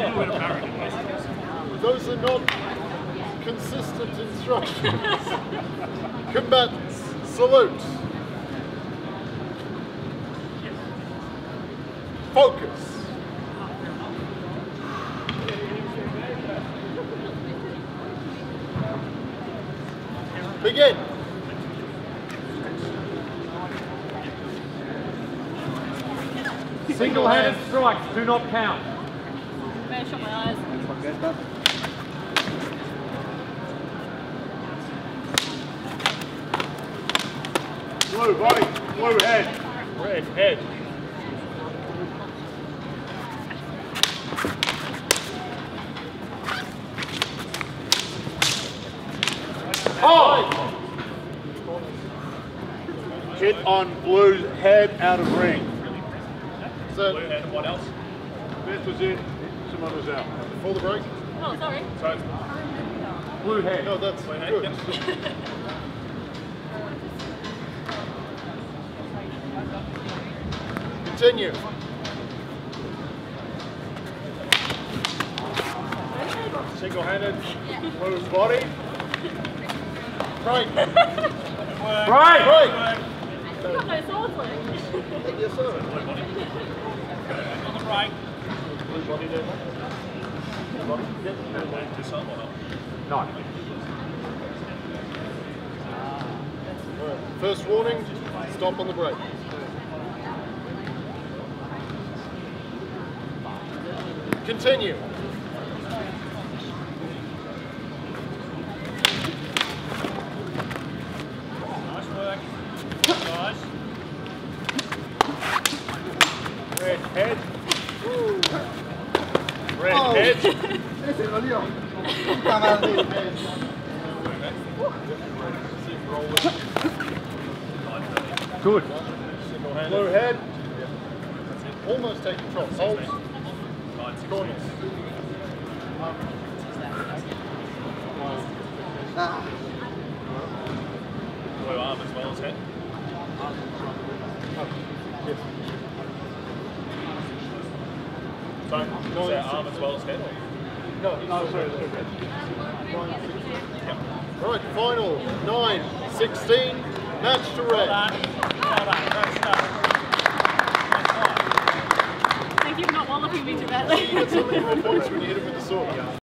Those are not consistent instructions. Combatants, salute. Focus. Begin. Single-handed strikes do not count. Better shut my eyes. Blue body, blue head. Red head. Oh! Hit on blue head out of ring. So, Blue head and what else? Beth was in, Simón was out. Before the break? Oh, sorry. So, Blue head. No, that's blue head. good. Yep. Continue. Single-handed, blue body. Right. Right! Right. You've got no swords left. Yes, sir. On the right. Blue body there. Blue body. Yep. Disarm or not? No. Right. First warning, stop on the break. Continue. Nice work. Nice. Red head. Red head. Good. Blue head. Almost take control. Hold. Corners. Blue arm as well as head. Yes. So, is that arm as well as head? Or? No, sorry. Right, final 9-16, match to red. Well done. Great stuff. Thank you for not walloping me too badly. You get so many more points when you hit it with the sword.